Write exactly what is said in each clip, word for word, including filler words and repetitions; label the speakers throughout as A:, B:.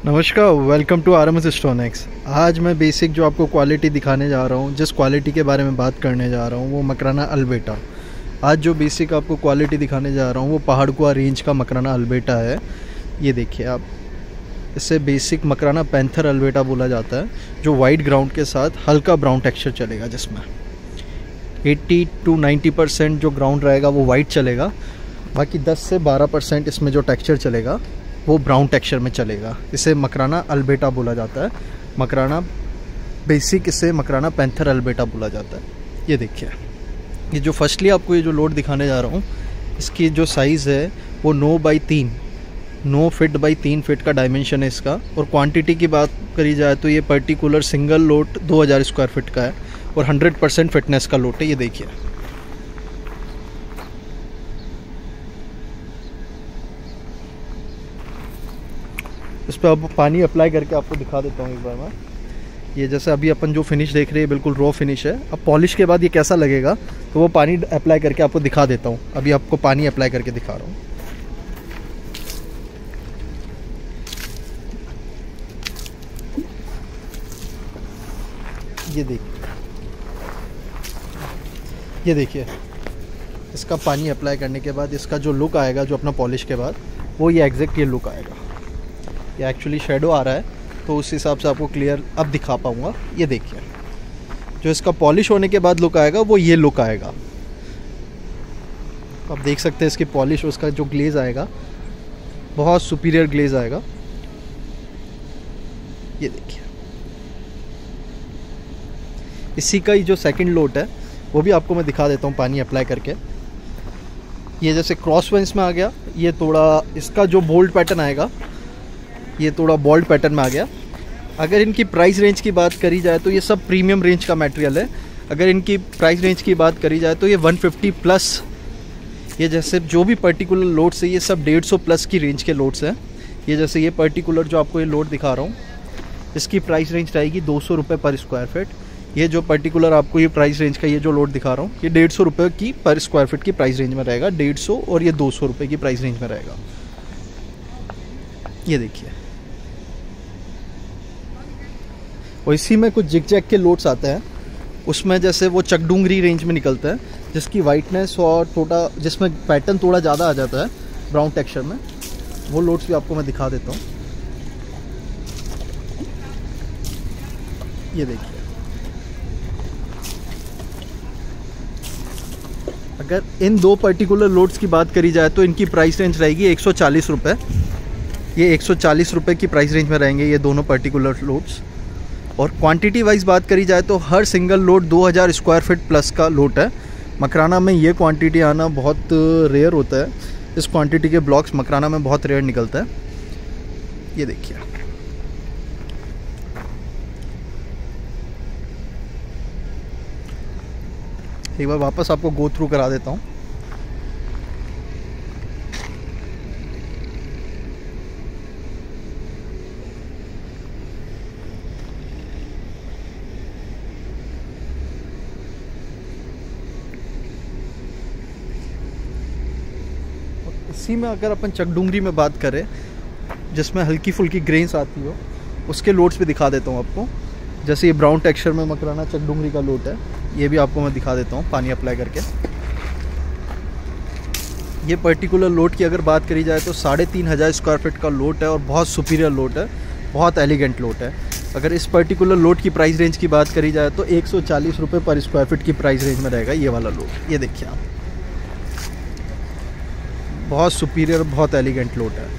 A: नमस्कार, welcome to R M S Stonex. आज मैं बेसिक जो आपको क्वालिटी दिखाने जा रहा हूँ, जिस क्वालिटी के बारे में बात करने जा रहा हूँ वो मकराना अल्बेटा। आज जो बेसिक आपको क्वालिटी दिखाने जा रहा हूँ वो पहाड़कुआ रेंज का मकराना अल्बेटा है। ये देखिए आप, इसे बेसिक मकराना पैंथर अल्बेटा बोला जाता है, जो वाइट ग्राउंड के साथ हल्का ब्राउन टेक्सचर चलेगा, जिसमें अस्सी टू नब्बे परसेंट जो ग्राउंड रहेगा वो वाइट चलेगा, बाकी दस से बारह परसेंट इसमें जो टेक्सचर चलेगा वो ब्राउन टेक्सचर में चलेगा। इसे मकराना अल्बेटा बोला जाता है। मकराना बेसिक इसे मकराना पैंथर अल्बेटा बोला जाता है। ये देखिए, ये जो फर्स्टली आपको ये जो लोड दिखाने जा रहा हूँ, इसकी जो साइज़ है वो नौ बाई तीन नौ फिट बाई तीन फिट का डायमेंशन है इसका। और क्वांटिटी की बात करी जाए तो ये पर्टिकुलर सिंगल लोड दो हज़ार स्क्वायर फिट का है और हंड्रेड परसेंट फिटनेस का लोड है। ये देखिए, इस पर अब पानी अप्लाई करके आपको दिखा देता हूँ एक बार मैं। ये जैसे अभी अपन जो फिनिश देख रहे हैं बिल्कुल रॉ फिनिश है। अब पॉलिश के बाद ये कैसा लगेगा तो वो पानी अप्लाई करके आपको दिखा देता हूँ। अभी आपको पानी अप्लाई करके दिखा रहा हूँ। ये देखिए, ये देखिए इसका पानी अप्लाई करने के बाद इसका जो लुक आएगा, जो अपना पॉलिश के बाद, वो ये एग्जैक्ट ये लुक आएगा। ये एक्चुअली शेडो आ रहा है तो उस हिसाब से आपको क्लियर अब दिखा पाऊँगा। ये देखिए, जो इसका पॉलिश होने के बाद लुक आएगा वो ये लुक आएगा। आप देख सकते हैं इसकी पॉलिश, उसका जो ग्लेज आएगा बहुत सुपीरियर ग्लेज आएगा। ये देखिए, इसी का ही जो सेकंड लोड है वो भी आपको मैं दिखा देता हूँ पानी अप्लाई करके। ये जैसे क्रॉस वेंस में आ गया, ये थोड़ा इसका जो बोल्ट पैटर्न आएगा ये थोड़ा बोल्ट पैटर्न में आ गया। अगर इनकी प्राइस रेंज की बात करी जाए तो ये सब प्रीमियम रेंज का मटेरियल है। अगर इनकी प्राइस रेंज की बात करी जाए तो ये एक सौ पचास प्लस, ये जैसे जो भी पर्टिकुलर लोड्स है ये सब डेढ़ सौ प्लस की रेंज के लोड्स हैं। ये जैसे ये पर्टिकुलर जो आपको ये लोड दिखा रहा हूँ, इसकी प्राइस रेंज रहेगी दो सौ रुपये पर स्क्वायर फिट। ये जो पर्टिकुलर आपको ये प्राइस रेंज का ये जो लोड दिखा रहा हूँ ये डेढ़ सौ रुपये की पर स्क्वायर फिट की प्राइस रेंज में रहेगा। डेढ़ सौ और ये दो सौ रुपये की प्राइस रेंज में रहेगा। ये देखिए, और इसी में कुछ जिग जैग के लोड्स आते हैं, उसमें जैसे वो चकडूंगरी रेंज में निकलता है, जिसकी वाइटनेस और थोड़ा जिसमें पैटर्न थोड़ा ज़्यादा आ जाता है ब्राउन टेक्सचर में। वो लोड्स भी आपको मैं दिखा देता हूँ। ये देखिए, अगर इन दो पर्टिकुलर लोड्स की बात करी जाए तो इनकी प्राइस रेंज रहेगी एक सौ चालीस रुपये। ये एक सौ चालीस रुपये की प्राइस रेंज में रहेंगे ये दोनों पर्टिकुलर लोड्स। और क्वांटिटी वाइज बात करी जाए तो हर सिंगल लोड दो हज़ार स्क्वायर फिट प्लस का लोड है। मकराना में ये क्वांटिटी आना बहुत रेयर होता है। इस क्वांटिटी के ब्लॉक्स मकराना में बहुत रेयर निकलता है। ये देखिए, एक बार वापस आपको गो थ्रू करा देता हूँ। इसी में अगर अपन चकडूंगरी में बात करें, जिसमें हल्की फुल्की ग्रेन्स आती हो, उसके लोड्स भी दिखा देता हूँ आपको। जैसे ये ब्राउन टेक्सचर में मकराना चकडूंगरी का लोड है, ये भी आपको मैं दिखा देता हूँ पानी अप्लाई करके। ये पर्टिकुलर लोड की अगर बात करी जाए तो साढ़े तीन हज़ार स्क्वायर फिट का लोड है और बहुत सुपीरियर लोड है, बहुत एलिगेंट लोड है। अगर इस पर्टिकुलर लोड की प्राइस रेंज की बात करी जाए तो एक सौ चालीस रुपये पर स्क्वायर फिट की प्राइस रेंज में रहेगा ये वाला लोड। ये देखिए आप, बहुत सुपीरियर, बहुत एलिगेंट लोड है।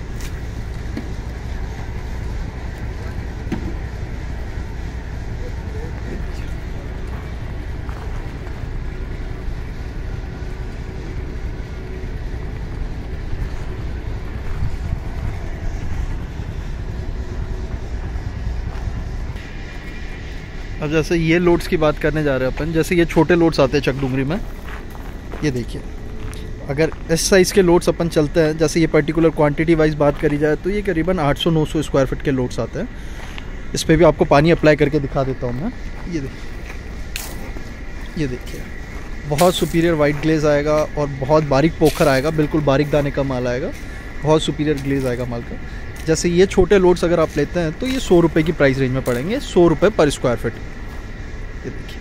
A: अब जैसे ये लोड्स की बात करने जा रहे हैं अपन, जैसे ये छोटे लोड्स आते हैं चकडूंगरी में। ये देखिए, अगर इस साइज़ के लोड्स अपन चलते हैं, जैसे ये पर्टिकुलर क्वांटिटी वाइज बात करी जाए तो ये करीबन आठ सौ नौ सौ स्क्वायर फिट के लोड्स आते हैं। इस पर भी आपको पानी अप्लाई करके दिखा देता हूँ मैं। ये देखिए, ये देखिए बहुत सुपीरियर वाइट ग्लेज आएगा और बहुत बारीक पोखर आएगा, बिल्कुल बारीक दाने का माल आएगा, बहुत सुपीरियर ग्लेज आएगा माल का। जैसे ये छोटे लोड्स अगर आप लेते हैं तो ये सौ रुपये की प्राइस रेंज में पड़ेंगे, सौ रुपये पर स्क्वायर फिट। ये देखिए,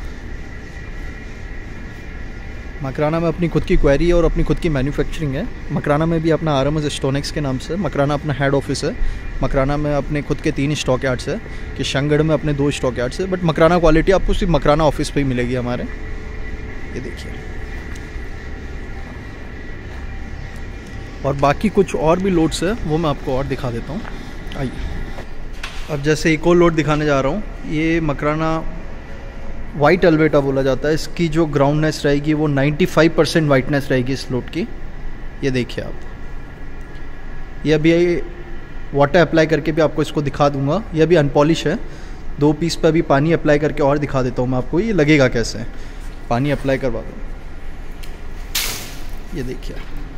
A: मकराना में अपनी खुद की क्वेरी है और अपनी खुद की मैन्युफैक्चरिंग है। मकराना में भी अपना आर एम एस स्टोनेक्स के नाम से मकराना अपना हेड ऑफिस है। मकराना में अपने खुद के तीन स्टॉक यार्ड्स है, किशनगढ़ में अपने दो स्टॉक यार्ड्स है, बट मकराना क्वालिटी आपको सिर्फ मकराना ऑफिस पे ही मिलेगी हमारे। ये देखिए, और बाकी कुछ और भी लोड्स है वो मैं आपको और दिखा देता हूँ, आइए। अब जैसे एक और लोड दिखाने जा रहा हूँ, ये मकराना वाइट अल्बेटा बोला जाता है। इसकी जो ग्राउंडनेस रहेगी वो पचानवे परसेंट वाइटनेस रहेगी इस लोड की। ये देखिए आप, ये अभी वाटर अप्लाई करके भी आपको इसको दिखा दूंगा। ये अभी अनपॉलिश है, दो पीस पे अभी पानी अप्लाई करके और दिखा देता हूँ मैं आपको ये लगेगा कैसे। पानी अप्लाई करवा दूँ, ये देखिए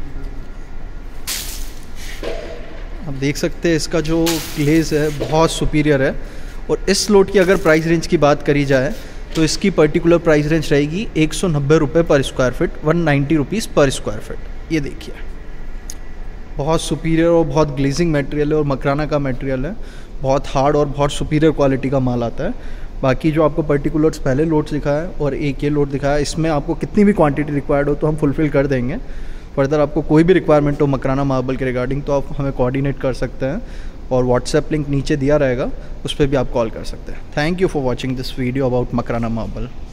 A: आप देख सकते हैं इसका जो ग्लेज है बहुत सुपीरियर है। और इस लोड की अगर प्राइस रेंज की बात करी जाए तो इसकी पर्टिकुलर प्राइस रेंज रहेगी एक सौ नब्बे रुपये per square feet, one ninety rupees per square feet. ये देखिए, बहुत सुपीरियर और बहुत ग्लेजिंग मटेरियल है और मकराना का मटेरियल है, बहुत हार्ड और बहुत सुपीरियर क्वालिटी का माल आता है। बाकी जो आपको पर्टिकुलर्स पहले लोड्स दिखाया है और एक ये लोड दिखाया है, इसमें आपको कितनी भी क्वांटिटी रिक्वायर्ड हो तो हम फुलफ़िल कर देंगे। फर्दर आपको कोई भी रिक्वायरमेंट हो मकराना मार्बल के रिगार्डिंग तो आप हमें कोऑर्डिनेट कर सकते हैं, और व्हाट्सएप लिंक नीचे दिया रहेगा, उस पर भी आप कॉल कर सकते हैं। Thank you for watching this video about Makrana marble.